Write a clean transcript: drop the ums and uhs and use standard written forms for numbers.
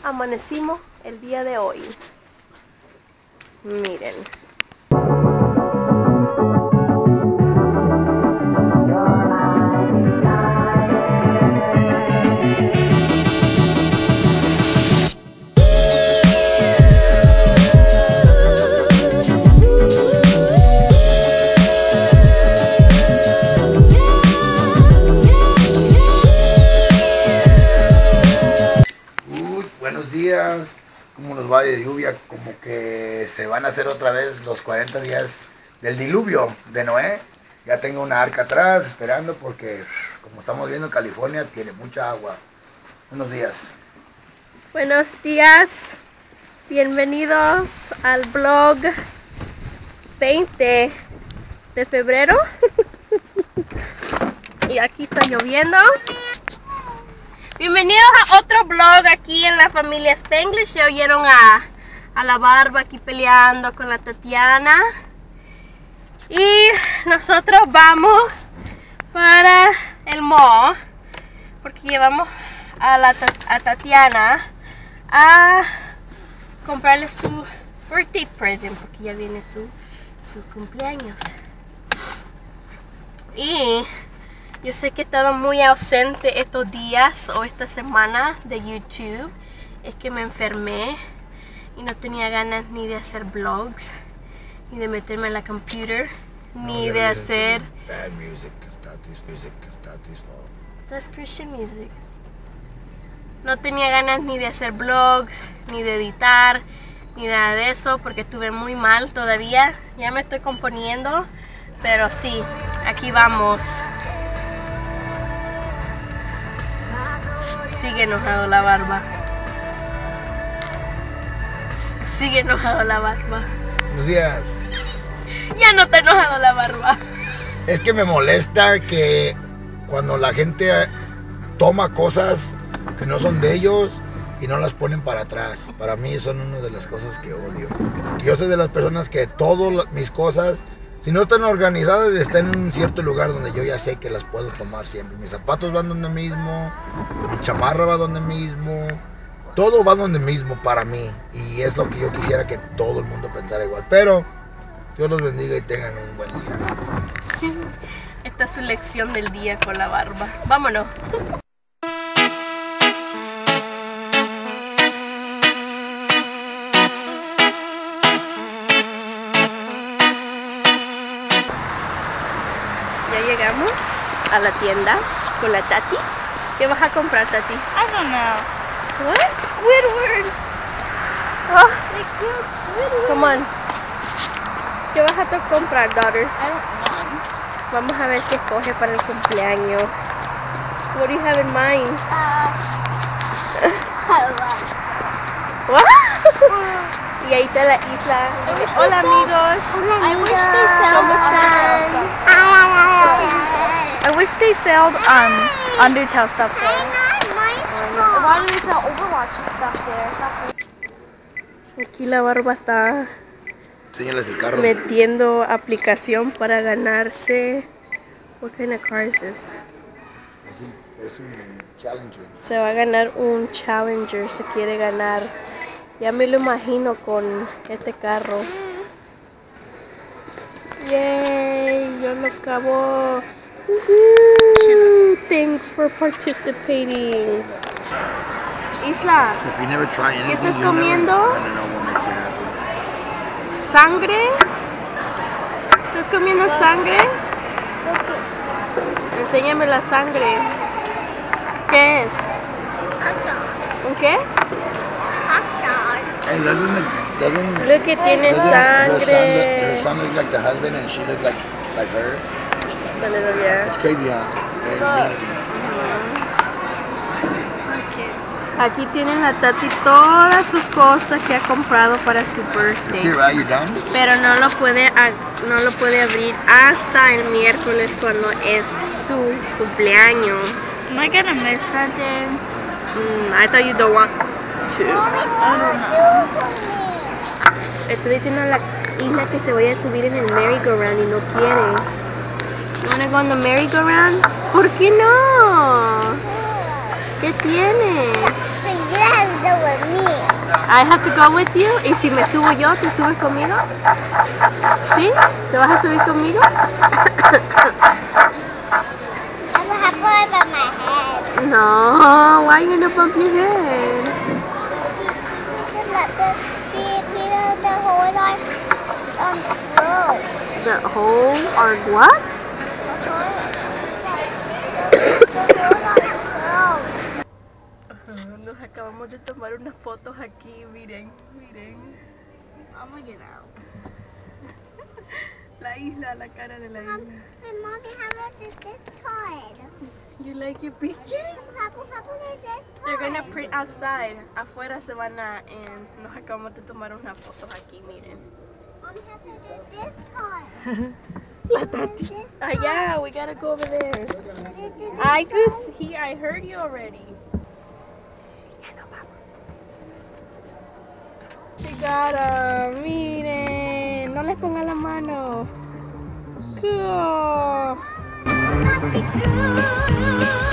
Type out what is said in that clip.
amanecimos el día de hoy. Miren. Buenos días. Como nos va de lluvia, como que se van a hacer otra vez los 40 días del diluvio de Noé. Ya tengo una arca atrás esperando porque, como estamos viendo, California tiene mucha agua. Buenos días. Buenos días. Bienvenidos al vlog 20 de febrero. Y aquí está lloviendo. Bienvenidos a otro vlog aquí en la familia Spanglish. Ya oyeron a la Barba aquí peleando con la Tatiana. Y nosotros vamos para el mall porque llevamos a Tatiana a comprarle su birthday present porque ya viene su cumpleaños. Y yo sé que he estado muy ausente estos días o esta semana de YouTube. Es que me enfermé y no tenía ganas ni de hacer vlogs, ni de meterme en la computer, ni de hacer... Bad music, music, That's Christian music. No tenía ganas ni de hacer vlogs, ni de editar, ni nada de eso, porque estuve muy mal todavía. Ya me estoy componiendo, pero sí, aquí vamos. Sigue enojado la Barba. Sigue enojado la Barba. Buenos días. Ya no está enojado la Barba. Es que me molesta que cuando la gente toma cosas que no son de ellos y no las ponen para atrás. Para mí son una de las cosas que odio. Yo soy de las personas que todas mis cosas, si no están organizadas, están en un cierto lugar donde yo ya sé que las puedo tomar siempre. Mis zapatos van donde mismo, mi chamarra va donde mismo, todo va donde mismo para mí. Y es lo que yo quisiera que todo el mundo pensara igual. Pero Dios los bendiga y tengan un buen día. Esta es su lección del día con la Barba. Vámonos. Ya llegamos a la tienda con la Tati. ¿Qué vas a comprar, Tati? I don't know. What? Squidward. Oh, they killed Squidward. Come on. ¿Qué vas a comprar, daughter? I don't know. Vamos a ver qué escoge para el cumpleaños. What do you have in mind? What? Y ahí está la isla. Hola, amigos. I wish they sold ¿Cómo están? I wish they sold Undertale stuff there. Why do they sell Overwatch stuff there? Aquí la Barba está Enséñales el carro. metiendo aplicación para ganarse. What kind of car is this? Es un Challenger. Se va a ganar un Challenger, se quiere ganar. Ya me lo imagino con este carro. Yay, yo lo acabo. Thanks for participating. Isla, If you never try anything, estás you'll comiendo? never gonna know what makes you happy. ¿sangre? ¿Estás comiendo sangre? Enséñame la sangre. ¿Qué es? ¿Un qué? Hey, doesn't Lo que tiene her sangre. son look like the husband and she look like her? A little, yeah. It's crazy, huh? They're mean. Aquí tienen la Tati todas sus cosas que ha comprado para su birthday. Here, right? You done? Pero no lo puede abrir hasta el miércoles cuando es su cumpleaños. Am I gonna miss that day? I thought you don't want to. Estoy diciendo a la isla que se vaya a subir en el merry-go-round y no quiere. You wanna go on the merry-go-round? ¿Por qué no? ¿Qué tiene? I have to go with you. ¿Y si me subo yo, te subes conmigo? ¿Sí? ¿Te vas a subir conmigo? No, why are you gonna bump your head? The hole or what? Nos acabamos de tomar unas fotos aquí, miren, miren. I'm gonna get out. La isla, la cara de la isla. Mommy, how much is this toy? You like your pictures? They're gonna print outside. Afuera se van a... nos acabamos de tomar unas fotos aquí, miren. Mommy, how much is this toy? La Tati. Allá, we gotta go over there. I could hear, I heard you already. Llegaron, miren, no les pongan la mano. Cool.